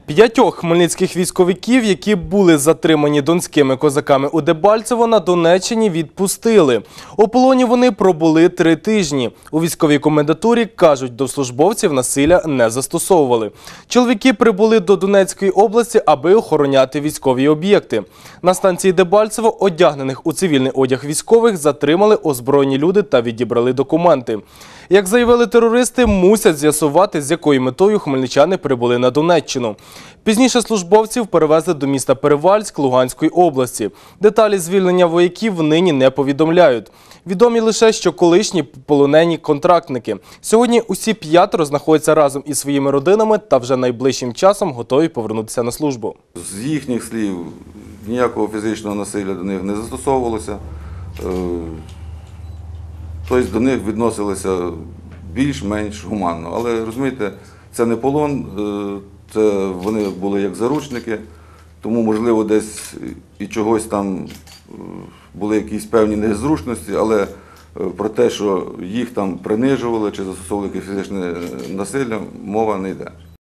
5 хмельницьких військовиків, які були затримані донськими козаками у Дебальцево, на Донеччині відпустили. У полоні вони пробули 3 тижні. У військовій комендатурі кажуть, до службовців насилля не застосовували. Чоловіки прибули до Донецької області, аби охороняти військові об'єкти. На станції Дебальцево одягнених у цивільний одяг військових затримали озброєні люди та відібрали документи. Як заявили терористи, мусять з'ясувати, з якою метою хмельничани прибули на Донеччину. Пізніше службовців перевезли до міста Перевальськ Луганської області. Деталі звільнення вояків нині не повідомляють. Відомі лише, що колишні полонені контрактники. Сьогодні усі 5 знаходяться разом із своїми родинами та вже найближчим часом готові повернутися на службу. З їхніх слів, ніякого фізичного насилля до них не застосовувалося. Тобто до них відносилися більш-менш гуманно. Але, розумієте, це не полон, це вони були як заручники, тому, можливо, десь і чогось там були якісь певні незручності, але про те, що їх там принижували чи застосовували якесь фізичне насилля, мова не йде.